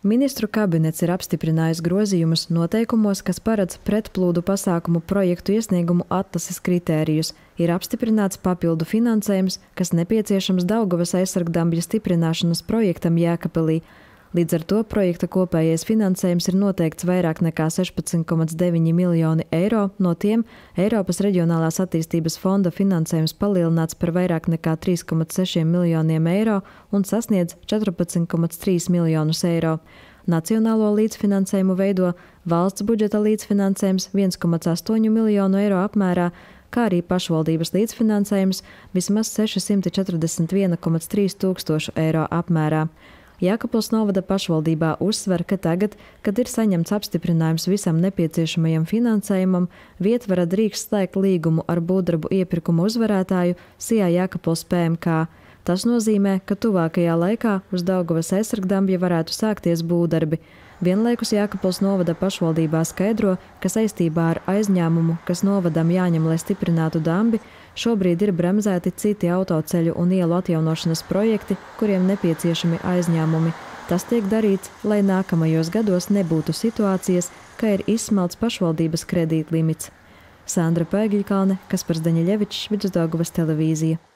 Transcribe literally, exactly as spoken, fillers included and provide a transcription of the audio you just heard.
Ministru kabinets ir apstiprinājis grozījumus noteikumos, kas paredz pretplūdu pasākumu projektu iesniegumu atlases kritērijus. Ir apstiprināts papildu finansējums, kas nepieciešams Daugavas aizsargdambja stiprināšanas projektam Jēkabpilī. Līdz ar to projekta kopējais finansējums ir noteikts vairāk nekā sešpadsmit komats deviņi miljoni eiro, no tiem Eiropas Reģionālās attīstības fonda finansējums palielināts par vairāk nekā trīs komats seši miljoniem eiro un sasniedz četrpadsmit komats trīs miljonus eiro. Nacionālo līdzfinansējumu veido valsts budžeta līdzfinansējums viens komats astoņi miljonu eiro apmērā, kā arī pašvaldības līdzfinansējums vismaz seši četrdesmit viens komats trīs tūkstošu eiro apmērā. Jēkabpils novada pašvaldībā uzsver, ka tagad, kad ir saņemts apstiprinājums visam nepieciešamajam finansējumam, vietvara drīkst slēgt līgumu ar būvdarbu iepirkumu uzvarētāju Sijā Jēkabpils P M K. Tas nozīmē, ka tuvākajā laikā uz Daugavas aizsargdambja varētu sākties būvdarbi. Vienlaikus Jēkabpils novada pašvaldībā skaidro, ka saistībā ar aizņēmumu, kas novadam jāņem, lai stiprinātu dambi, šobrīd ir bremzēti citi autoceļu un ielu atjaunošanas projekti, kuriem nepieciešami aizņēmumi. Tas tiek darīts, lai nākamajos gados nebūtu situācijas, ka ir izsmelts pašvaldības kredītlimits. Sandra Pēgiļkalne, Kaspars Daņeļevičs, Vidusdaugavas televīzija.